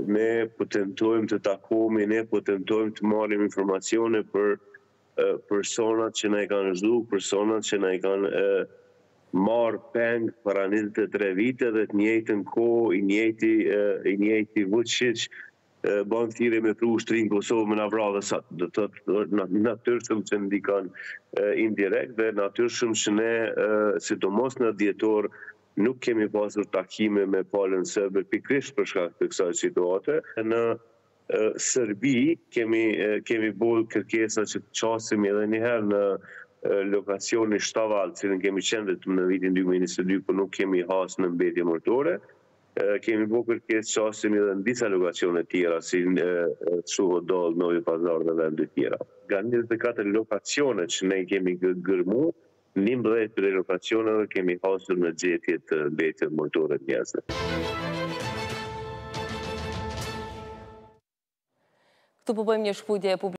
ne po tentojmë të takohemi, ne po tentojmë të marrim informacione për personat që na i kanë zhdu, personat që na i kanë marrë peng para 23 vite dhe të njëjtën kohë i njëjti Vučić bën thirrje me pru ushtrinë Kosovë me na vrarë sa do të thotë natyrshëm që ndikon indirekt dhe natyrshëm që ne sidomos në dhjetor nuk kemi pasur takime me palën serbe pikërisht për shkak të kësaj situate. Në Serbi kemi bërë kërkesa që të qasim edhe një herë në lokacioni Shtaval, cilën kemi qenë vetëm në vitin 2022, por nuk kemi hasë në mbetje mërtore. Kemi bërë kërkesë qasim edhe në disa lokacione tjera, si Suhodol, Novi Pazar dhe vende tjera. Nga 24 lokacione që ne kemi gërmu, 11 për lokacioneve kemi hasur në gjetje të mbetje mërtore të njerëzve. Këtu po bëjmë një shkputje